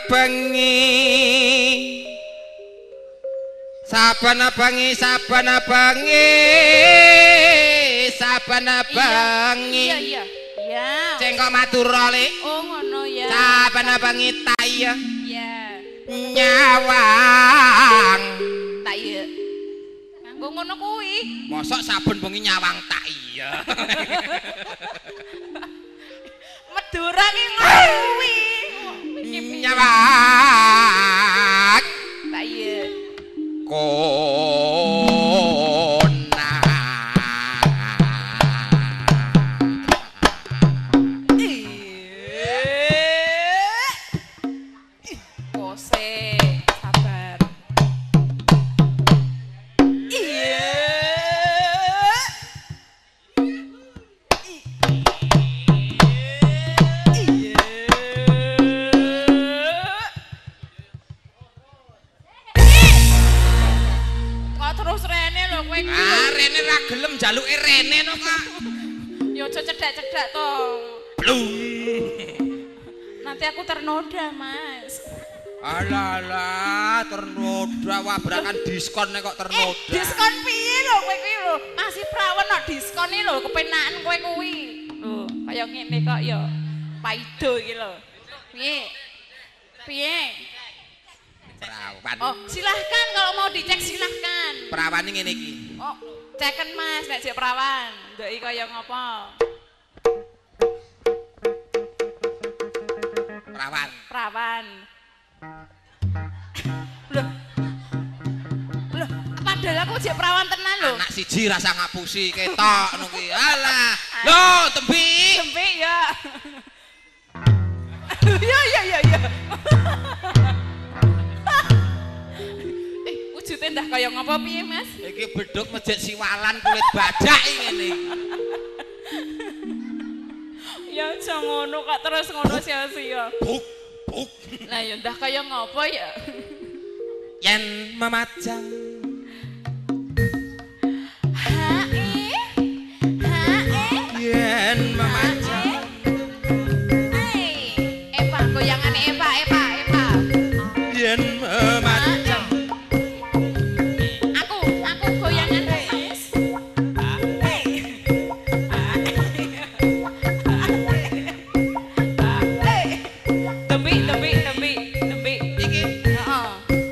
bengi sabana bengi iya cengkok matura le oh ngono ya sabana bengi tak iya nyawang tak iya nganggo ngono kuwi mosok saben bengi nyawang tak iya Madura ki kuwi nyawang tak iya jaluke rene no Kak. Ya aja cedhak-cedhak to. Blung. Nanti aku ternoda, Mas. Alah, ternoda wabrakan diskon nek kok ternoda. Diskon piye lho kowe kuwi lho? Masih prawan kok diskon lho, kepenakan kowe kuwi. Lho, kaya ngene kok ya. Paido iki lho. Piye? Piye? Perawan. Oh, silahkan kalau mau dicek silahkan. Perawan ini ngene iki. Oh, ceken Mas, nek jek perawan. Ndoki kaya ngopo? Perawan. Perawan. Loh. Loh, padahal aku jek perawan tenan lho. Anak siji rasa ngapusi ketok ngono ki. Alah. Loh, tembi. Tembi ya. Ya. Wujudnya ndah kaya ngopo piye, Mas? Iki beduk masjid siwalan kulit badak ngene. Ya aja ngono kok terus ngono sia-sia. Buk. Lah ya ndah kaya ngopo ya? Yen memajang. Yen memajang. Epa goyangane Epa. Yen memajang. Aku goyangan Mas. Tembi. Iki. Heeh.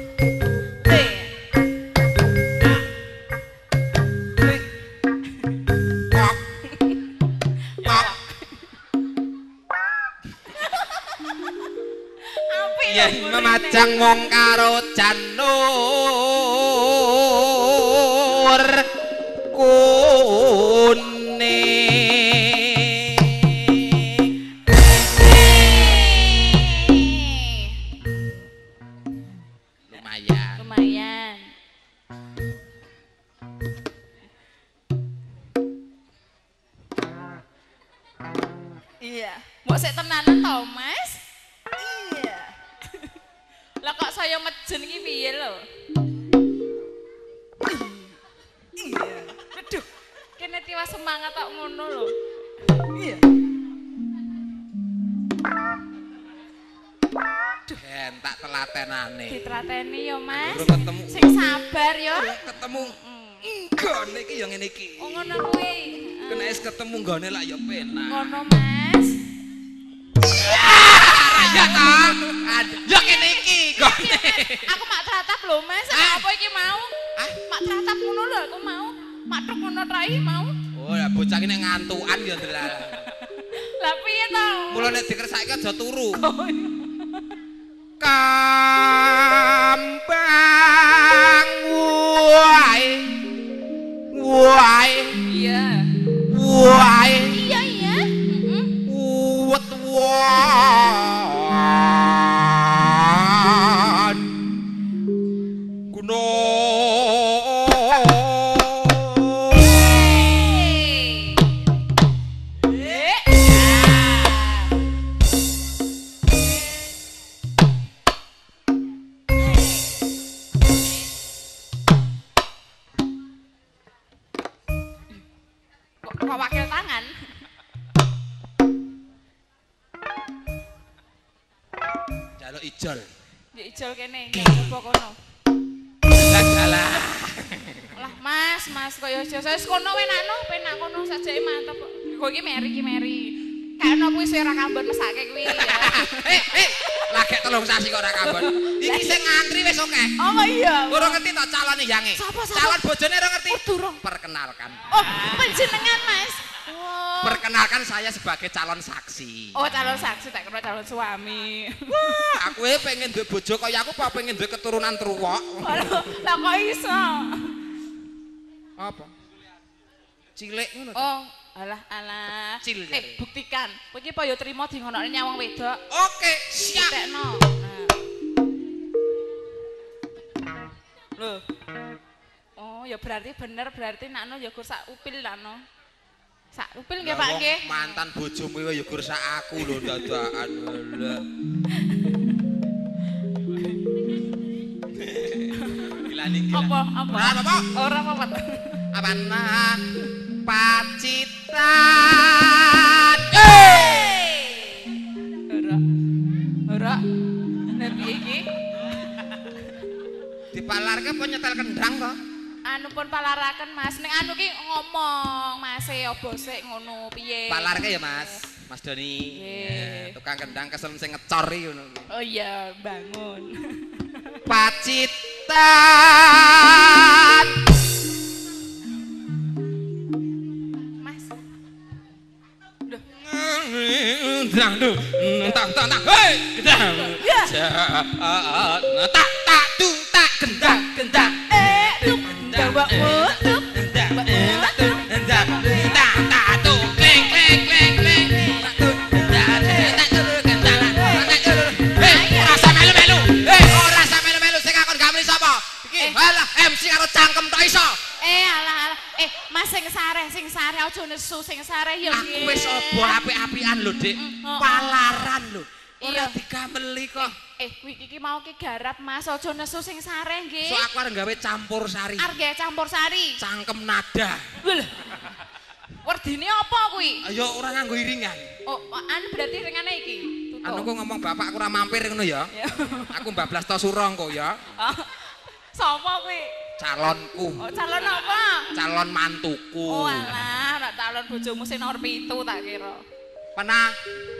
Yen memajang wong karo janur Lumayan. Iya. Mbok sik tenanan to, Mas? Iya. Lah kok saya mejen iki piye lho? Iya. Aduh, kene tiwa semangat tok ngono lho. Iya. tak telatenane. Ditrateni ya, Mas. Durung ketemu. Sing sabar ya. Ketemu. Nggone iki ya ngene iki. Oh ngono kuwi. Kena es ketemu nggone lak ya penak. Ngono, Mas. Ya ta. Ya kene iki nggone. Aku mak tratap lho, Mas. Apa iki mau? Mak tratap ngono lho aku mau. Mak truk ngono trai mau. Oh, ya bocah iki nek ngantukan ya ndelala. Lah piye to? Mula nek dikersake aja turu. Kambang wae. Iya. Wae. Iya. Uwet wan. Kok wakil tangan? Delok ijol. Ya ijol kene, ya coba kono. Dalah. Lah Mas koyo aja wis kono wenakno, penak kono sajake mantep kok. Kowe iki meri. Kayakno kuwi sing ora kambon mesake kuwi ya. Lagi 3 sasi kok ora kambon. Iki sing ngantri wis akeh. Oh iya. Ora ngerti to calone yange. Calon bojone ora ngerti. Durung. Perkenalkan. Oh, panjenengan Mas. Wow. Perkenalkan saya sebagai calon saksi. Oh, calon saksi tak kira calon suami. Wah, aku pengen duwe bojo kaya aku apa pengen duwe keturunan truwok. Lah kok iso? Apa? Cilik ngono. Oh, alah. Kecil, buktikan. Kowe iki apa ya trimo di ngonokne nyawang wedok. Oke, siap. Tekno. Loh. Oh, ya berarti bener berarti nakno ya gur sak upil lah no. Sak upil nggih Pak nggih. Mantan bojomu ya gur sak aku lho dadakan. Apa? Ora apa. Apaan? Pacitan. Ora. Nek piye iki? Dipalarke apa nyetel kendang to? Anu pun palaraken Mas. Ning anu ki ngomong Mas e opo sik ngono piye? Palarke ya Mas. Mas Doni. Tukang kendang kesel sing ngecor iki ngono. Oh iya, bangun. Pacitan. Mas. Loh. Tang. Hei, kendang. Ya. Tak dung tak kendang. Tuk jawabmu tuk. MC karo cangkem tok iso. Alah. Mas sing sare aja nesu sing sare ya nggih. Aku wis obo apik-apikan lho, Dik. Palaran lho. Ora digameli kok. Kuwi iki mau ki garap Mas, aja nesu sing sare nggih. So aku arep gawe campur sari. Arep gawe campur sari. Cangkem nada. Lho. Werdine apa kuwi? Ayo ora nganggo iringan. Oh, anu berarti ringane iki. Anu ku ngomong bapakku ora mampir ngono ya. Aku bablas to surong kok ya. Sapa kuwi? Calonku. Oh, calon apa? Calon mantuku. Oh alah, nek calon bojomu sing nomor 7 tak kira. Penah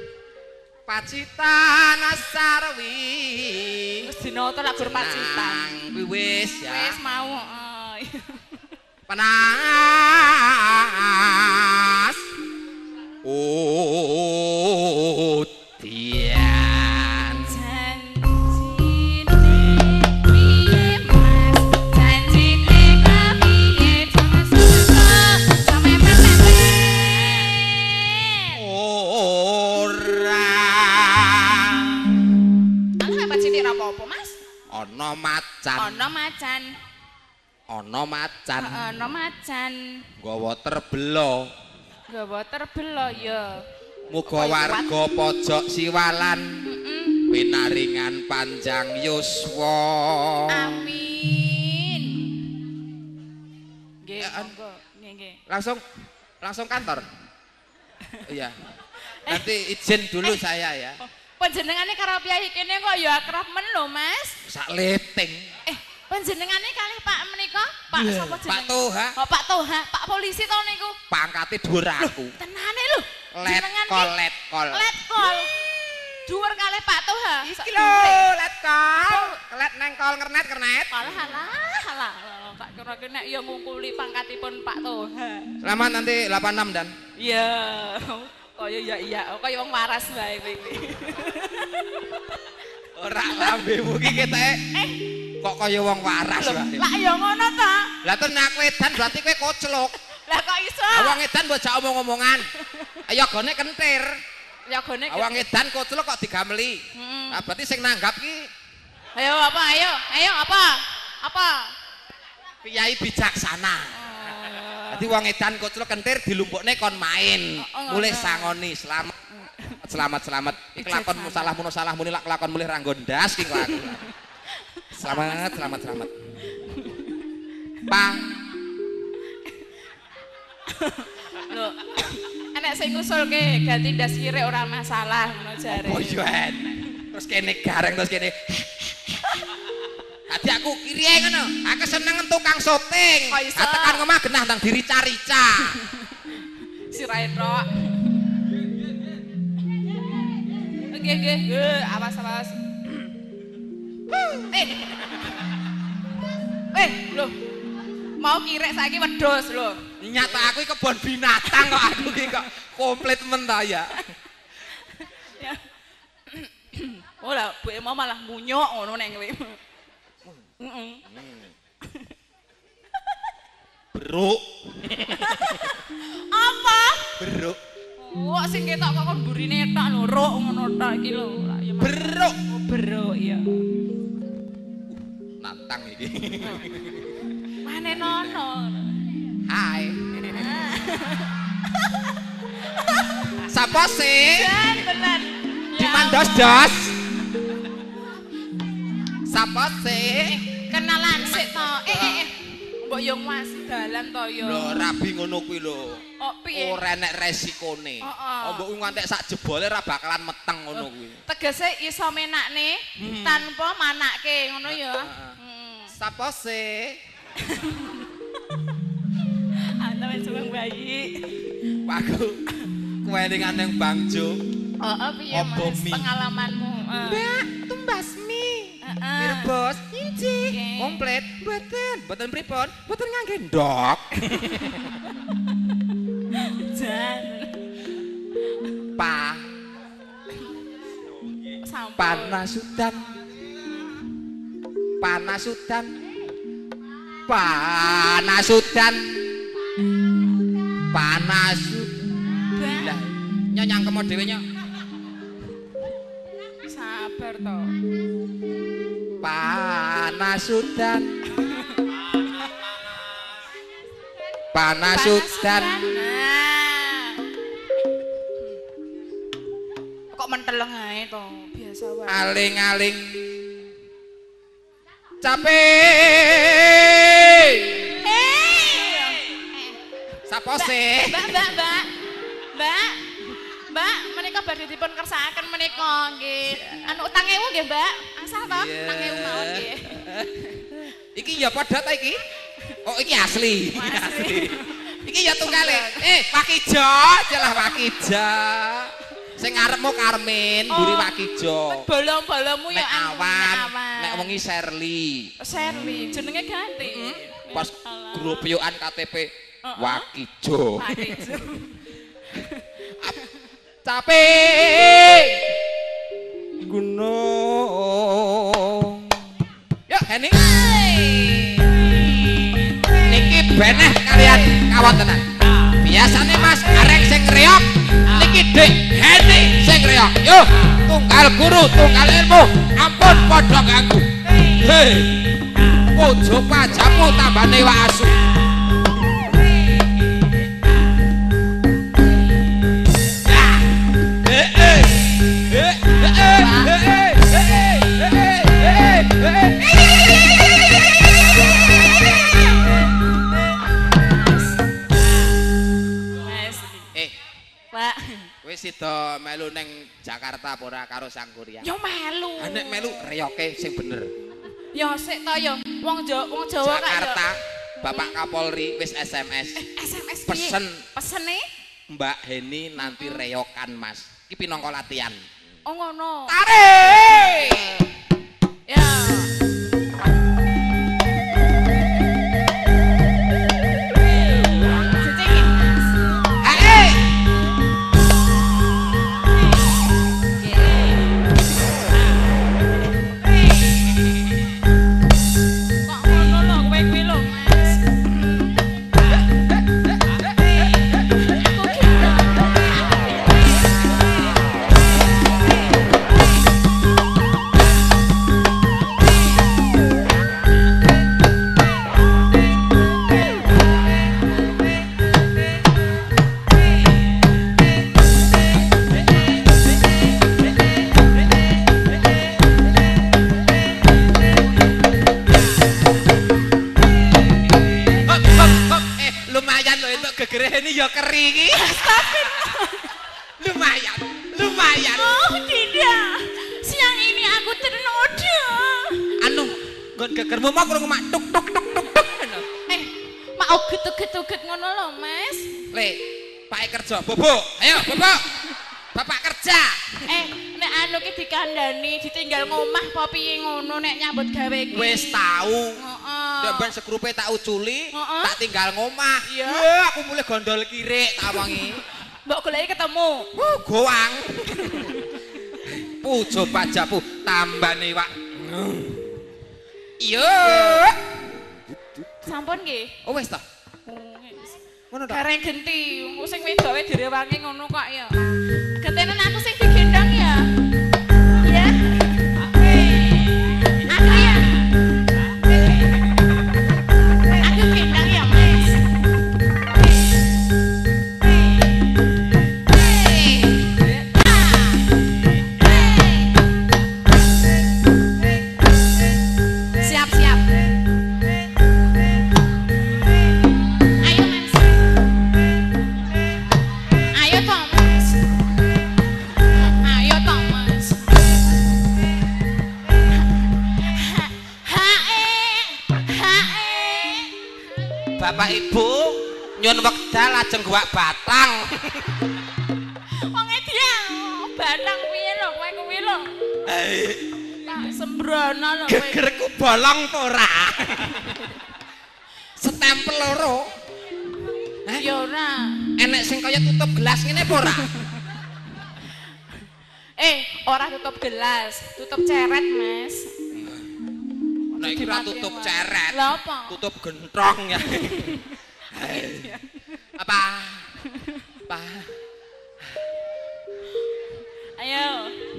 Pacitan Sarwi. Wis dinoto lak gur Pacitan. Kuwi wis ya. Wis mau, Panas. Oh, tian. Ana macan. Nggawa terbelo. Ya. Muga warga pojok siwalan. Pinaringan panjang yuswa. Amin. Nggih, monggo. Nggih. Langsung kantor. Iya. Nanti izin dulu saya ya. Panjenengane karo piyai kene kok ya akrab men lho, Mas. Sak leting. Panjenengane kalih Pak menika, Pak sapa jenenge? Pak Toha. Oh, Pak Toha, Pak polisi to niku. Pangkate dhuwur aku. Tenane lho. Letkol. Letkol. Dhuwur kalih Pak Toha. Iki lho, letkol. Kelet neng kol kernet. Alah. Tak kira nek ya ngungkuli pangkatipun Pak Toha. Selamat nanti 86 dan. Iya. Kaya iya, kaya wong waras bae iki. Ora lambemu iki ketoke. Kok kaya wong waras wae. Lah ya ngono ta. Lah tenan kowe edan berarti kowe koclok. Lah kok iso? Wong edan mbok jak omong-omongan. Ayo gone kentir. Ya gone. Wong edan koclok kok digameli. Lah berarti sing nanggap ki. Ayo apa? Piyai bijaksana. Dadi wong edan koclok kentir dilumpukne kon main. Mulih sangoni selamat. Iki lakonmu salahmu lak lakon mulih ra nggondas ki kok aku. Selamat. Pang. Lho. Enek sing ngusulke ganti ndas kirek ora masalah ngono jare. Oh iya. Terus kene gareng terus kene. Hati aku kiri ngono. Aku seneng tukang syuting. Tekan ngomah genah nang dirica-rica. Sirahe tok. Oke. Awas. Lho. Mau kirek saiki wedhus lho. Nyata aku iki kebon binatang kok aku iki kok komplit men ta ya. Oh lah, buke mau malah munyuk ngono nek kowe. Beruk. Apa? Beruk. Oh, sing ketok kok mburine tok lho, ruk ngono tok iki lho. Beruk. Oh, beruk ya. Nantang iki. Mane nono. Hai. Sapa sih? Bener. Di mandos-dos. Sapa sih? Kenalan sik to. Mbok yo masih dalan to yo. Lho, rabi ngono kuwi lho. Oh, piye? Ora enek resikone. Mbok ngantek sak jebole ra bakalan meteng ngono kuwi. Tegese iso menakne tanpa manake ngono ya. Sapa sih? Ana wis wong bayi. Aku kuwelingan nang Bangjo. Heeh, piye Mas pengalamanmu? Mbak, tumbas mie. Mirbos, inci, komplit, mboten pripun, mboten ngangge ndok. Jan. Panasudan. Lah, nyanyang kemo dhewe nyok. Sabar to. Panasudan. Kok menteleng ae to, biasa wae. Aling-aling. Capek. Sapa sih? Mbak, menika badhe dipun kersakaken menika nggih. Anu utang 1000 nggih, Mbak. Asal to, utang 1000 mawon nggih. Iki ya padha ta iki? Oh, iki asli. Iki ya tunggale. Pak Ijo, jelah Pak Ijo. Sing ngarepmu Karmin, mburi Pak Ijo. Bolong-bolongmu ya Awan. Nek wengi Sherly. Sherly, jenenge ganti. Pas grup yokan KTP Wakijo. Capek gunung. Yuk, Henny. Niki beneh kalian kawan tenan. Biasane Mas areng sing reok, niki Dik Henny sing reok. Yo, tunggal guru, tunggal ilmu, ampun padha ganggu. Hei. Ojo pajamu tambane wak asu. Pak, Wis sida melu ning Jakarta apa ora karo Sang Kuryang? yo melu. Nek melu reyoke sing bener. Yo sik to yo. Wong Jawa kak Jakarta, Bapak Kapolri wis SMS. SMS Pesene Mbak Henny nanti reyokan Mas. Iki pinangka latihan. Oh ngono. Tarik. Ya. Mun gegermu mau krungu mak tuk tuk tuk tuk tuk. Mak uget-uget ngono lho, Mas. Le, Pak kerja, Bobo. Ayo, Bobo. Bapak kerja. Nek anu ki dikandani ditinggal ngomah apa piye ngono nek nyambut gawe ki. Wis tahu. Heeh. Ndek ben sekrupe tak uculi, tak tinggal ngomah. Iya. Aku mulai gondol kirik tak wangi. Mbok goleki ketemu. Goang. Pujo pajapu tambane Wak. Iya. Sampun nggih. Oh wis ta. Ngono ta. Gareng genti, sing wedoke direwangi ngono kok ya. Gentenen aku sing digendong ya. Ya. Aku ya. Aku gendong ya, Mas. Siap-siap. Ayo, Mas. Ayo, Thomas. Ayo, Thomas. Bapak Ibu nyun wekdal lajeng guwak batang. Wong dia batang piye lho kowe kuwi lho. Tak sembrono lho kowe. Gegerku bolong ta ora? Stempel loro. Ya ora. Enek sing kaya tutup gelas ngene apa ora? Ora tutup gelas, tutup ceret, Mas. Nek iki ora tutup ceret. Lah apa? Tutup gentong ya. Apa? Apa? Ayo.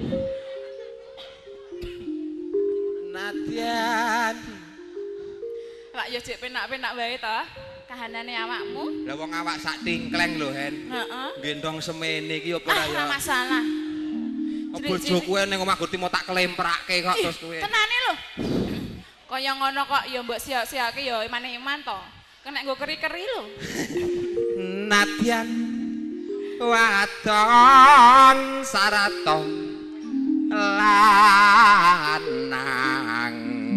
Nadian. Lak yo jek penak-penak wae ta kahanane awakmu. Lah wong awak sak tingkleng lho, Hen. Heeh. Gendong semene iki apa ora ya? Ora masalah. Bojoku ning omah Gurtimo tak kelemprake kok terus kowe. Tenane lho. Kaya ngono kok ya mbok siak-siake ya iman-iman to. Kena nggo keri-keri lho. Nadian wadon saraton lanang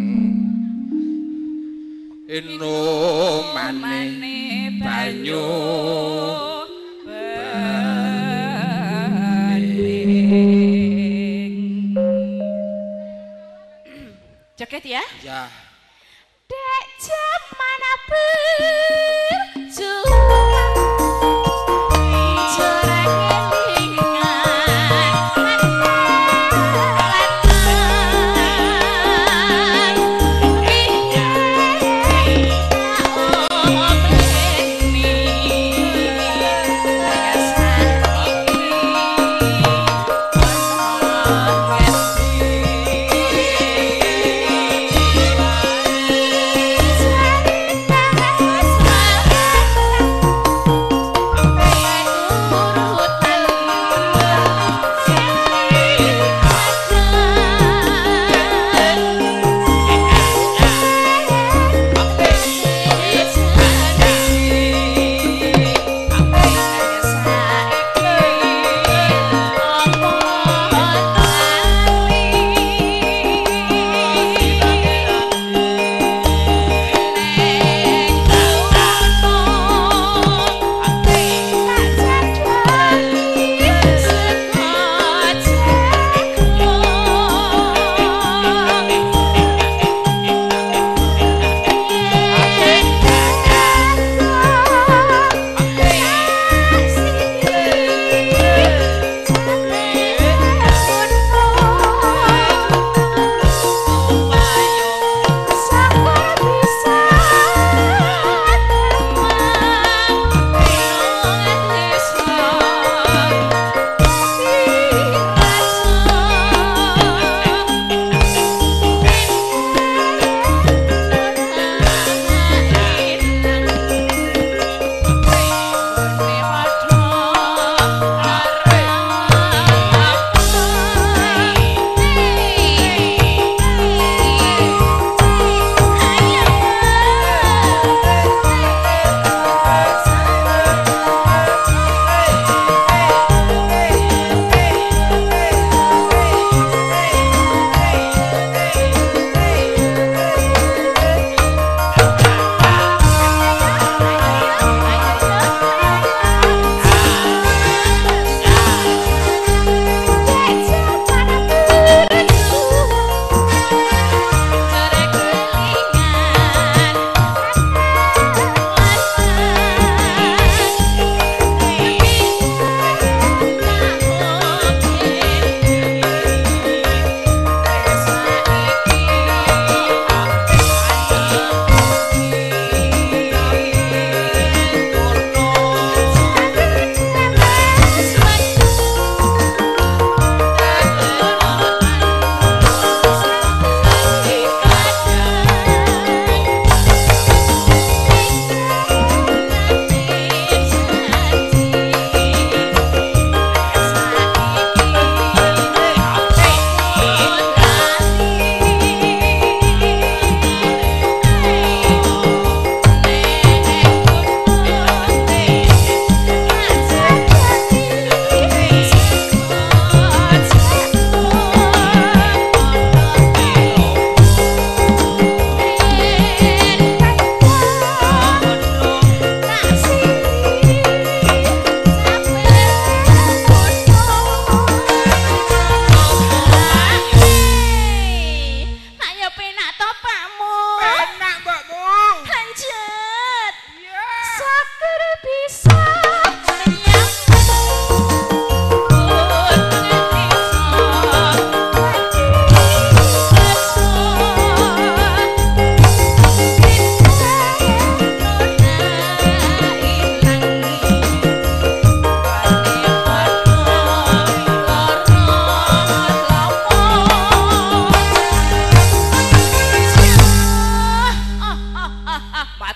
mane banyu joget ya? Ya. Dek jaman berjuang joreng elingan Saya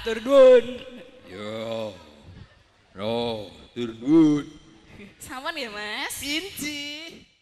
Matur nuwun. Yo. No, turun. Sampun ya, Mas? Pinci.